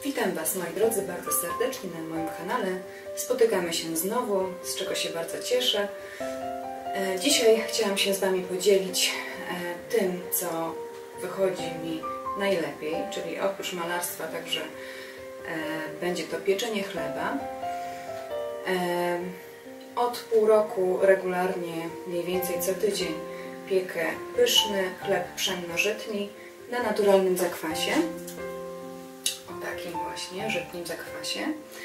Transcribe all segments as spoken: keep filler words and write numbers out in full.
Witam Was, moi drodzy, bardzo serdecznie na moim kanale. Spotykamy się znowu, z czego się bardzo cieszę. Dzisiaj chciałam się z Wami podzielić tym, co wychodzi mi najlepiej, czyli oprócz malarstwa także będzie to pieczenie chleba. Od pół roku regularnie, mniej więcej co tydzień, piekę pyszny chleb pszenno-żytni na naturalnym zakwasie. O takim właśnie żytnim zakwasie.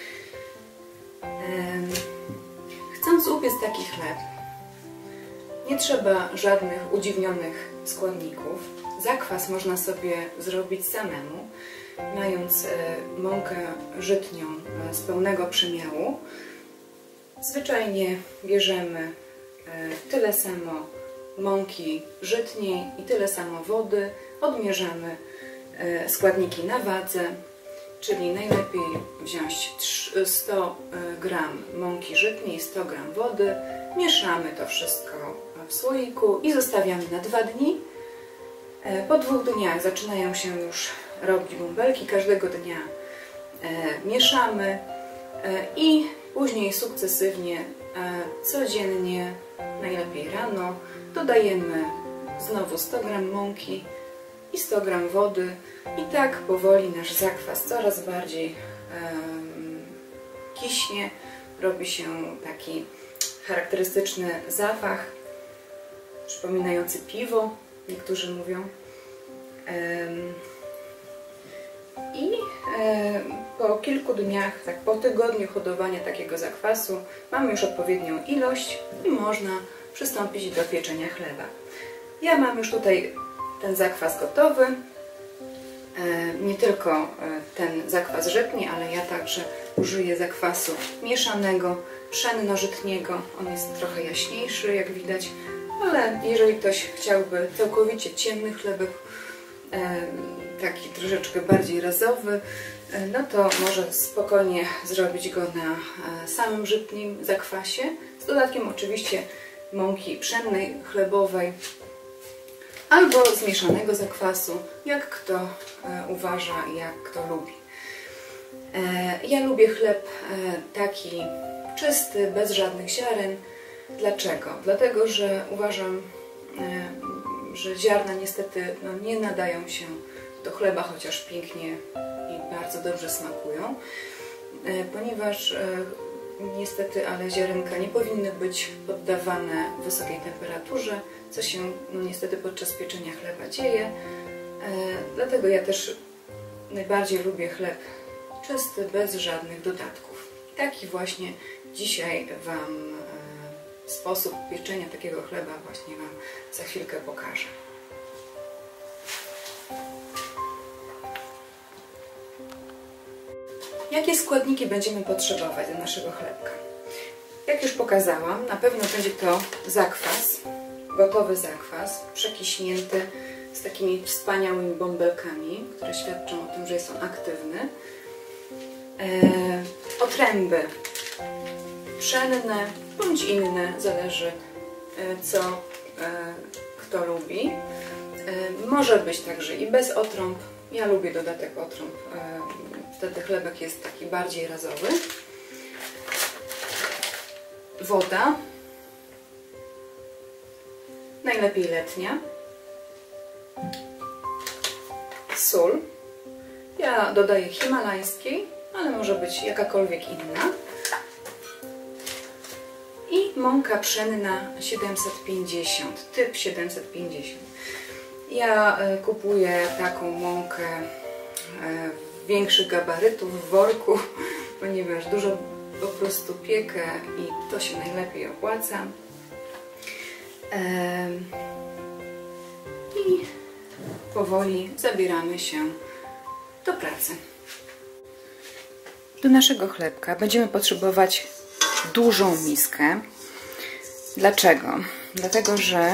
Chcąc upiec taki chleb, nie trzeba żadnych udziwnionych składników. Zakwas można sobie zrobić samemu, mając mąkę żytnią z pełnego przemiału. Zwyczajnie bierzemy tyle samo mąki żytniej i tyle samo wody, odmierzamy składniki na wadze, czyli najlepiej wziąć sto gram mąki żytniej i sto gram wody, mieszamy to wszystko w słoiku i zostawiamy na dwa dni. Po dwóch dniach zaczynają się już robić bąbelki, każdego dnia mieszamy i później sukcesywnie, codziennie, najlepiej rano, dodajemy znowu sto gram mąki i sto gram wody i tak powoli nasz zakwas coraz bardziej um, kiśnie, robi się taki charakterystyczny zapach przypominający piwo, niektórzy mówią. Um, I e, po kilku dniach, tak po tygodniu hodowania takiego zakwasu mamy już odpowiednią ilość i można przystąpić do pieczenia chleba. Ja mam już tutaj ten zakwas gotowy, e, nie tylko e, ten zakwas żytni, ale ja także użyję zakwasu mieszanego, pszenno-żytniego. On jest trochę jaśniejszy, jak widać, ale jeżeli ktoś chciałby całkowicie ciemny chlebek, e, taki troszeczkę bardziej razowy, no to może spokojnie zrobić go na samym żytnim zakwasie, z dodatkiem oczywiście mąki pszennej, chlebowej albo zmieszanego zakwasu, jak kto uważa, jak kto lubi. Ja lubię chleb taki czysty, bez żadnych ziaren. Dlaczego? Dlatego, że uważam, że ziarna niestety no, nie nadają się do chleba, chociaż pięknie i bardzo dobrze smakują, ponieważ niestety, ale ziarenka nie powinny być poddawane wysokiej temperaturze, co się no, niestety podczas pieczenia chleba dzieje. Dlatego ja też najbardziej lubię chleb czysty, bez żadnych dodatków. I taki właśnie dzisiaj Wam sposób pieczenia takiego chleba właśnie Wam za chwilkę pokażę. Jakie składniki będziemy potrzebować do naszego chlebka? Jak już pokazałam, na pewno będzie to zakwas, gotowy zakwas, przekiśnięty z takimi wspaniałymi bąbelkami, które świadczą o tym, że jest on aktywny. Eee, otręby pszenne bądź inne, zależy e, co e, kto lubi. E, może być także i bez otrąb. Ja lubię dodatek otrąb. E, Wtedy chlebek jest taki bardziej razowy. Woda, najlepiej letnia. Sól, ja dodaję himalajskiej, ale może być jakakolwiek inna. I mąka pszenna siedemset pięćdziesiąt, typ siedemset pięćdziesiąt. Ja kupuję taką mąkę w większych gabarytów, w worku, ponieważ dużo po prostu piekę i to się najlepiej opłaca. I powoli zabieramy się do pracy. Do naszego chlebka będziemy potrzebować dużą miskę. Dlaczego? Dlatego, że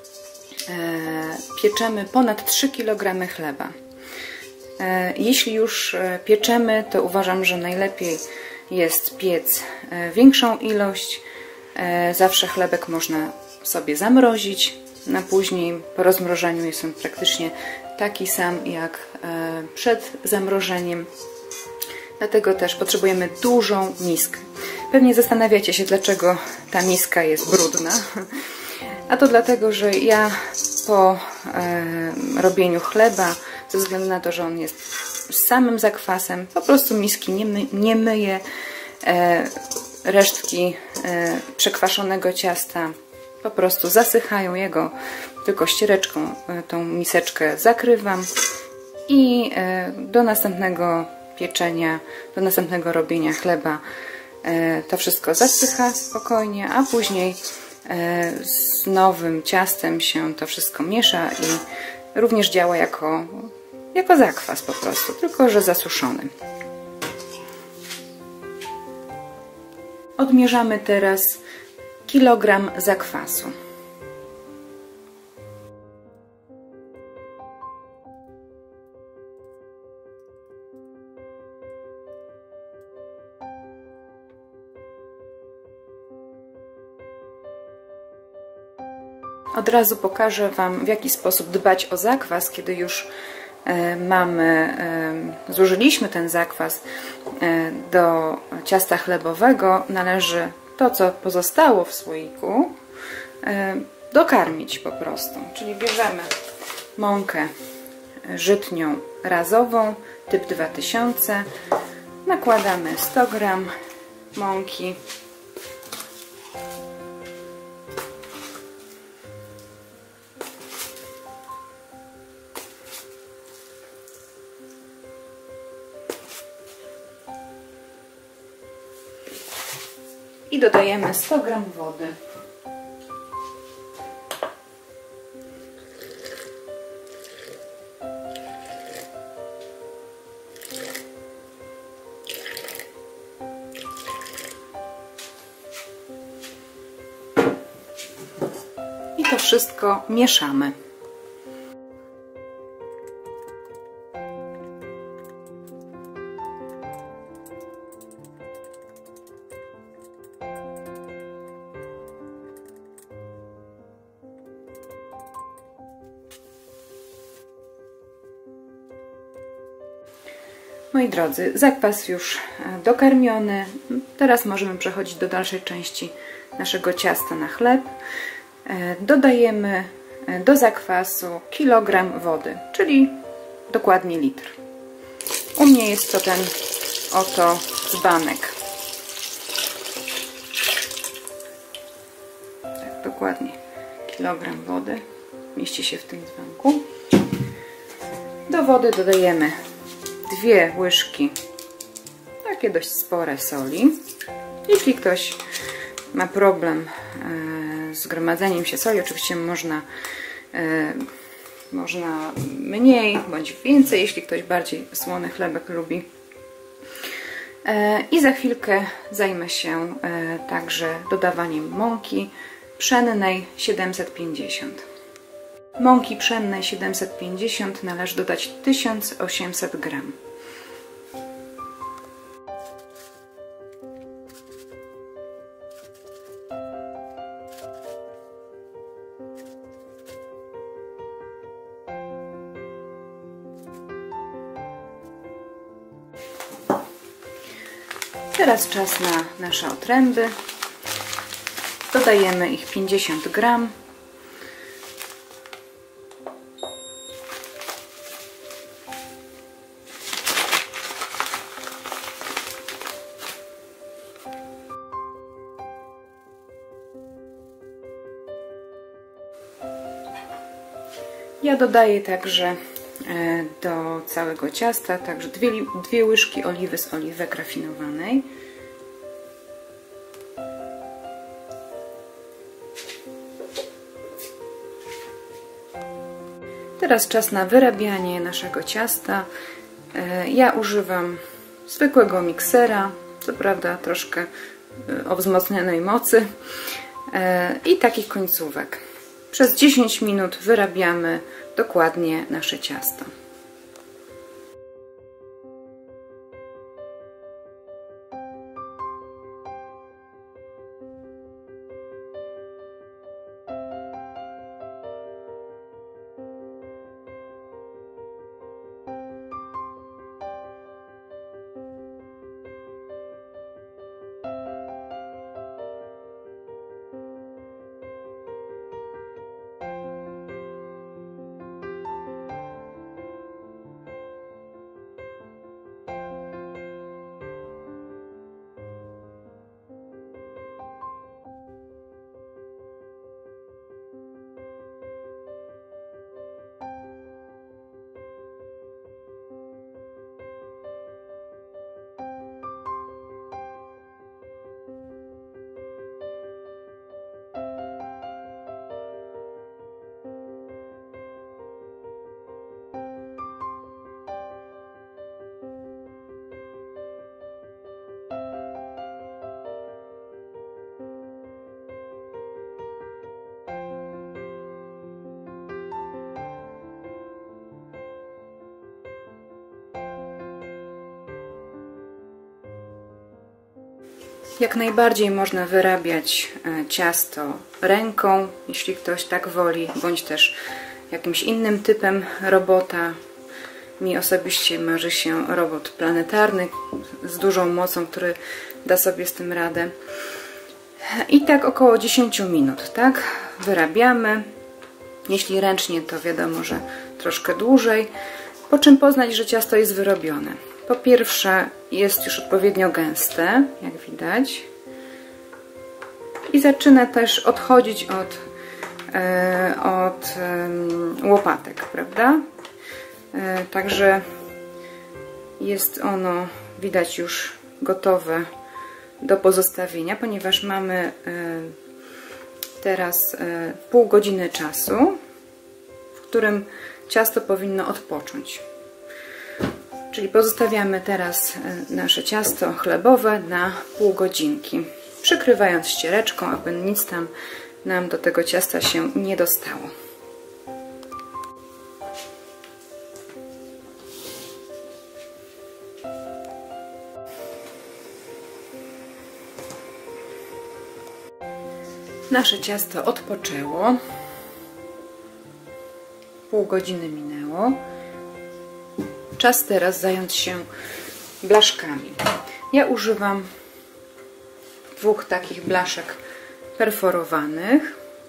pieczemy ponad trzy kilogramy chleba. Jeśli już pieczemy, to uważam, że najlepiej jest piec większą ilość. Zawsze chlebek można sobie zamrozić na później. Po rozmrożeniu jest on praktycznie taki sam jak przed zamrożeniem. Dlatego też potrzebujemy dużą miskę. Pewnie zastanawiacie się, dlaczego ta miska jest brudna. A to dlatego, że ja po e, robieniu chleba, ze względu na to, że on jest z samym zakwasem, po prostu miski nie, my, nie myję. E, resztki e, przekwaszonego ciasta po prostu zasychają, jego tylko ściereczką e, tą miseczkę zakrywam i e, do następnego pieczenia, do następnego robienia chleba e, to wszystko zasycha spokojnie, a później e, z nowym ciastem się to wszystko miesza i również działa jako, jako zakwas po prostu, tylko że zasuszony. Odmierzamy teraz kilogram zakwasu. Od razu pokażę Wam, w jaki sposób dbać o zakwas, kiedy już e, mamy, e, zużyliśmy ten zakwas e, do ciasta chlebowego. Należy to, co pozostało w słoiku, e, dokarmić po prostu. Czyli bierzemy mąkę żytnią razową typ dwa tysiące, nakładamy sto gram mąki, i dodajemy sto gram wody. I to wszystko mieszamy. Moi drodzy, zakwas już dokarmiony. Teraz możemy przechodzić do dalszej części naszego ciasta na chleb. Dodajemy do zakwasu kilogram wody, czyli dokładnie litr. U mnie jest to ten oto dzbanek. Tak, dokładnie kilogram wody mieści się w tym dzbanku. Do wody dodajemy dwie łyżki, takie dość spore soli. Jeśli ktoś ma problem z gromadzeniem się soli, oczywiście można, można mniej bądź więcej, jeśli ktoś bardziej słony chlebek lubi. I za chwilkę zajmę się także dodawaniem mąki pszennej siedemset pięćdziesiąt. Mąki pszennej siedemset pięćdziesiąt należy dodać tysiąc osiemset gram. Teraz czas na nasze otręby. Dodajemy ich pięćdziesiąt gram. Ja dodaję także do całego ciasta także dwie, dwie łyżki oliwy z oliwek rafinowanej. Teraz czas na wyrabianie naszego ciasta. Ja używam zwykłego miksera, co prawda troszkę o wzmocnionej mocy, i takich końcówek. Przez dziesięć minut wyrabiamy dokładnie nasze ciasto. Jak najbardziej można wyrabiać ciasto ręką, jeśli ktoś tak woli, bądź też jakimś innym typem robota. Mi osobiście marzy się robot planetarny z dużą mocą, który da sobie z tym radę. I tak około dziesięć minut, tak? Wyrabiamy. Jeśli ręcznie, to wiadomo, że troszkę dłużej. Po czym poznać, że ciasto jest wyrobione? Po pierwsze, jest już odpowiednio gęste, jak widać. I zaczyna też odchodzić od, e, od e, łopatek, prawda? E, także jest ono, widać, już gotowe do pozostawienia, ponieważ mamy e, teraz e, pół godziny czasu, w którym ciasto powinno odpocząć. Czyli pozostawiamy teraz nasze ciasto chlebowe na pół godzinki, przykrywając ściereczką, aby nic tam nam do tego ciasta się nie dostało. Nasze ciasto odpoczęło. Pół godziny minęło. Czas teraz zająć się blaszkami. Ja używam dwóch takich blaszek perforowanych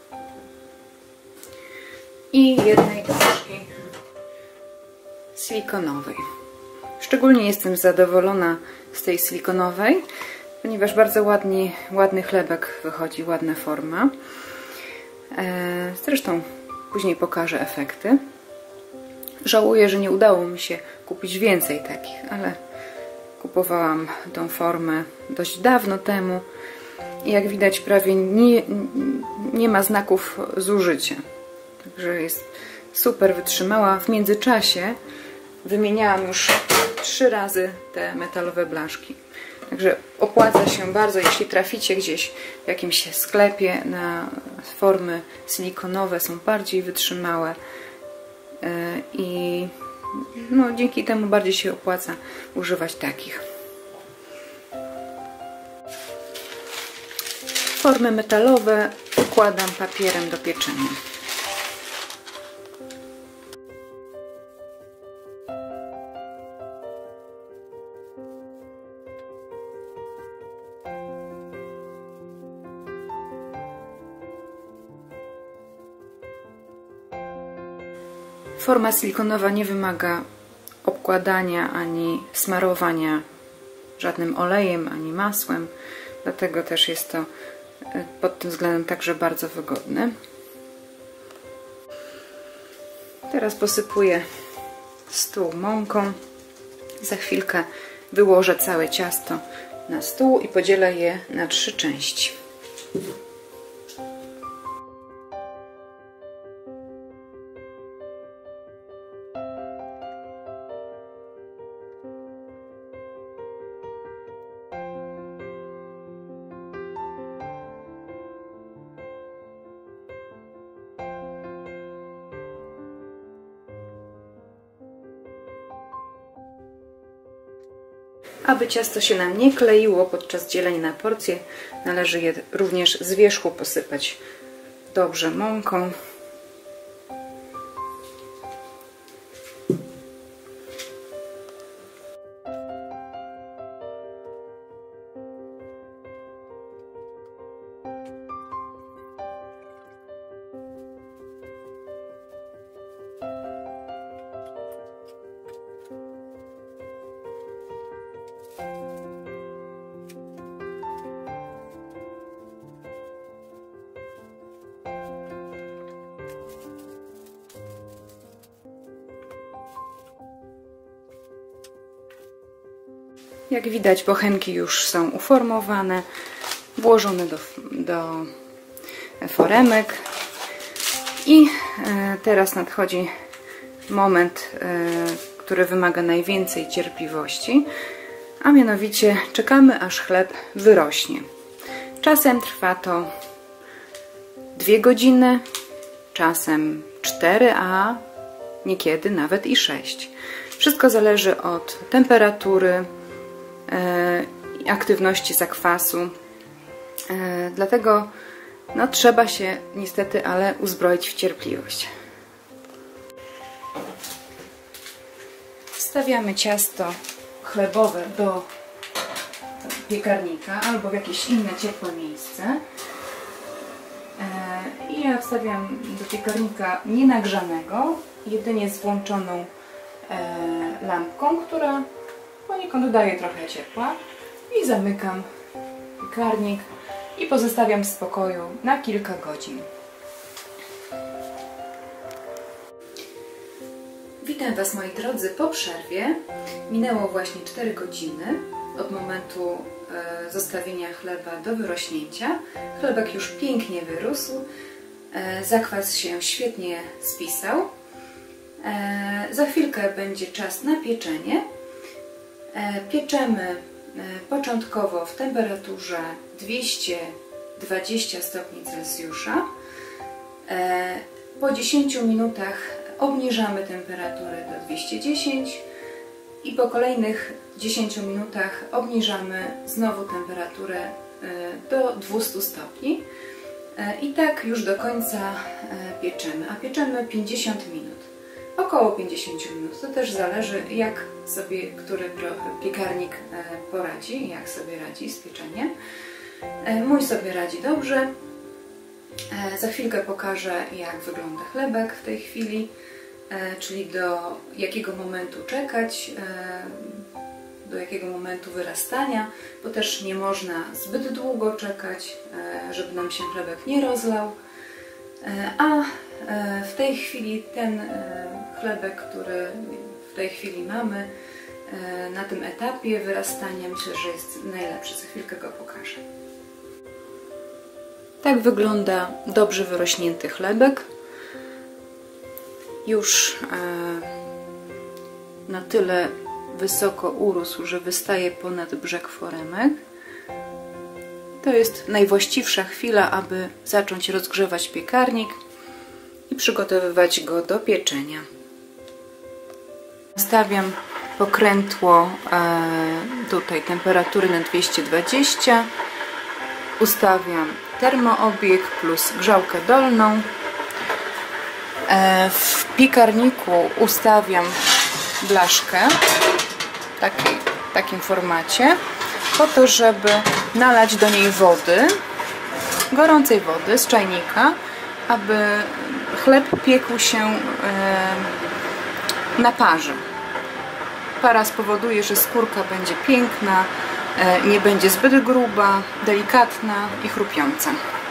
i jednej blaszki silikonowej. Szczególnie jestem zadowolona z tej silikonowej, ponieważ bardzo ładnie, ładny chlebek wychodzi, ładna forma. Zresztą później pokażę efekty. Żałuję, że nie udało mi się kupić więcej takich, ale kupowałam tą formę dość dawno temu i jak widać prawie nie, nie ma znaków zużycia. Także jest super wytrzymała. W międzyczasie wymieniałam już trzy razy te metalowe blaszki. Także opłaca się bardzo, jeśli traficie gdzieś w jakimś sklepie na formy silikonowe, są bardziej wytrzymałe i no, dzięki temu bardziej się opłaca używać takich. Formy metalowe układam papierem do pieczenia. Forma silikonowa nie wymaga obkładania ani smarowania żadnym olejem ani masłem, dlatego też jest to pod tym względem także bardzo wygodne. Teraz posypuję stół mąką. Za chwilkę wyłożę całe ciasto na stół i podzielę je na trzy części. Aby ciasto się nam nie kleiło podczas dzielenia na porcje, należy je również z wierzchu posypać dobrze mąką. Jak widać, bochenki już są uformowane, włożone do, do foremek i teraz nadchodzi moment, który wymaga najwięcej cierpliwości, a mianowicie czekamy, aż chleb wyrośnie. Czasem trwa to dwie godziny, czasem cztery, a niekiedy nawet i sześć. Wszystko zależy od temperatury, aktywności zakwasu E, dlatego no, trzeba się niestety, ale uzbroić w cierpliwość. Wstawiamy ciasto chlebowe do piekarnika albo w jakieś inne ciepłe miejsce. I ja wstawiam do piekarnika nienagrzanego, jedynie z włączoną lampką, która poniekąd daje trochę ciepła, i zamykam piekarnik i pozostawiam w spokoju na kilka godzin. Witam Was, moi drodzy, po przerwie. Minęło właśnie cztery godziny od momentu e, zostawienia chleba do wyrośnięcia. Chlebek już pięknie wyrósł, e, zakwas się świetnie spisał. E, za chwilkę będzie czas na pieczenie. E, pieczemy e, początkowo w temperaturze dwieście dwadzieścia stopni Celsjusza. E, po dziesięciu minutach obniżamy temperaturę do dwieście dziesięć i po kolejnych dziesięciu minutach obniżamy znowu temperaturę do dwustu stopni. I tak już do końca pieczemy, a pieczemy pięćdziesiąt minut. Około pięćdziesiąt minut. To też zależy, jak sobie który piekarnik poradzi, jak sobie radzi z pieczeniem. Mój sobie radzi dobrze. Za chwilkę pokażę, jak wygląda chlebek w tej chwili, czyli do jakiego momentu czekać, do jakiego momentu wyrastania, bo też nie można zbyt długo czekać, żeby nam się chlebek nie rozlał. A w tej chwili ten chlebek, który w tej chwili mamy na tym etapie wyrastania, myślę, że jest najlepszy. Za chwilkę go pokażę. Tak wygląda dobrze wyrośnięty chlebek. Już na tyle wysoko urósł, że wystaje ponad brzeg foremek. To jest najwłaściwsza chwila, aby zacząć rozgrzewać piekarnik i przygotowywać go do pieczenia. Stawiam pokrętło tutaj temperatury na dwieście dwadzieścia. Ustawiam termoobieg plus grzałkę dolną. W piekarniku ustawiam blaszkę w takiej, w takim formacie, po to, żeby nalać do niej wody, gorącej wody z czajnika, aby chleb piekł się na parze. Para spowoduje, że skórka będzie piękna, nie będzie zbyt gruba, delikatna i chrupiąca.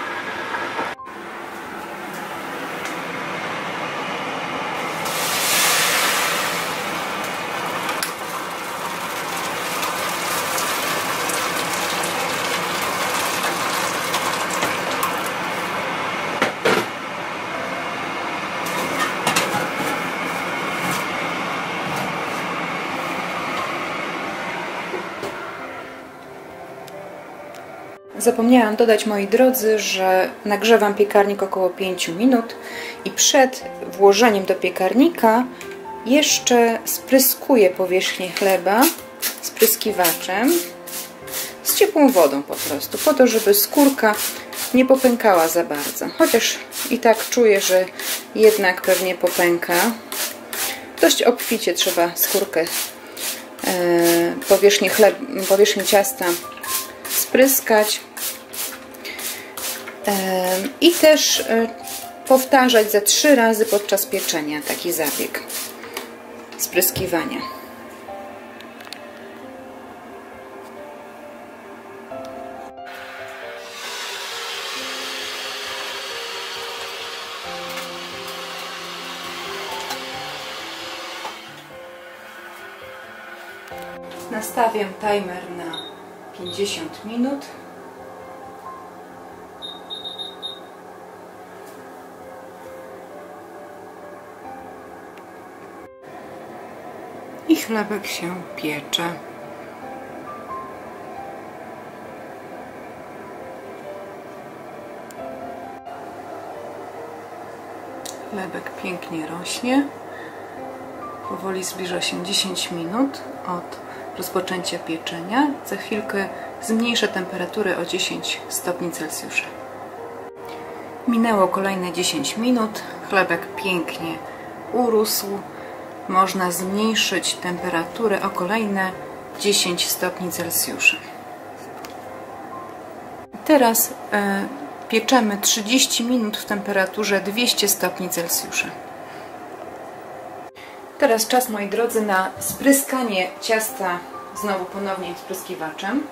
Zapomniałam dodać, moi drodzy, że nagrzewam piekarnik około pięciu minut i przed włożeniem do piekarnika jeszcze spryskuję powierzchnię chleba spryskiwaczem z ciepłą wodą po prostu, po to, żeby skórka nie popękała za bardzo. Chociaż i tak czuję, że jednak pewnie popęka. Dość obficie trzeba skórkę, powierzchnię, chleb, powierzchnię ciasta spryskać i też powtarzać ze trzy razy podczas pieczenia taki zabieg spryskiwania. Nastawiam timer na pięćdziesiąt minut. I chlebek się piecze. Chlebek pięknie rośnie. Powoli zbliża się dziesięć minut od rozpoczęcia pieczenia. Za chwilkę zmniejszę temperaturę o dziesięć stopni Celsjusza. Minęło kolejne dziesięć minut. Chlebek pięknie urósł. Można zmniejszyć temperaturę o kolejne dziesięć stopni Celsjusza. Teraz e, pieczemy trzydzieści minut w temperaturze dwieście stopni Celsjusza. Teraz czas, moi drodzy, na spryskanie ciasta znowu ponownie spryskiwaczem.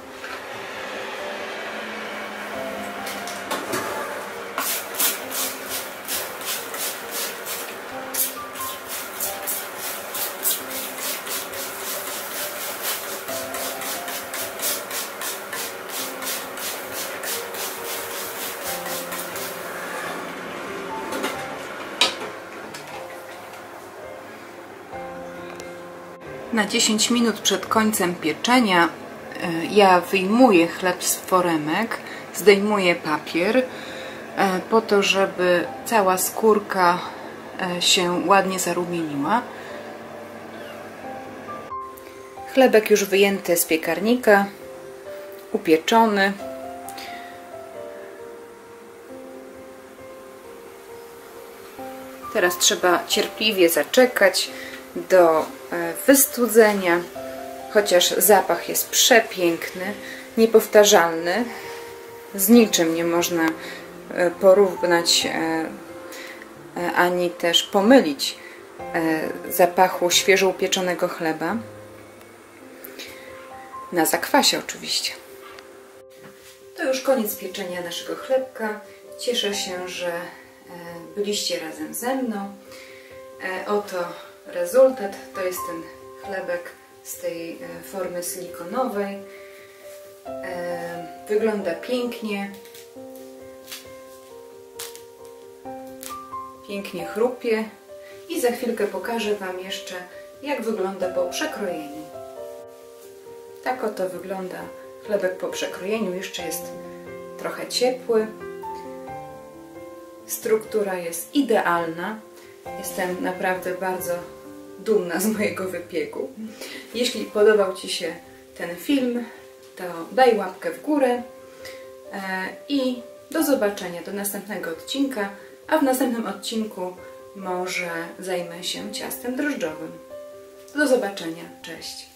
Na dziesięć minut przed końcem pieczenia ja wyjmuję chleb z foremek, zdejmuję papier po to, żeby cała skórka się ładnie zarumieniła. Chlebek już wyjęty z piekarnika, upieczony. Teraz trzeba cierpliwie zaczekać do wystudzenia, chociaż zapach jest przepiękny, niepowtarzalny, z niczym nie można porównać ani też pomylić zapachu świeżo upieczonego chleba, na zakwasie oczywiście. To już koniec pieczenia naszego chlebka. Cieszę się, że byliście razem ze mną. Oto rezultat. To jest ten chlebek z tej formy silikonowej. Wygląda pięknie. Pięknie chrupie. I za chwilkę pokażę Wam jeszcze, jak wygląda po przekrojeniu. Tak oto wygląda chlebek po przekrojeniu. Jeszcze jest trochę ciepły. Struktura jest idealna. Jestem naprawdę bardzo dumna z mojego wypieku. Jeśli podobał Ci się ten film, to daj łapkę w górę i do zobaczenia, do następnego odcinka, a w następnym odcinku może zajmę się ciastem drożdżowym. Do zobaczenia, cześć!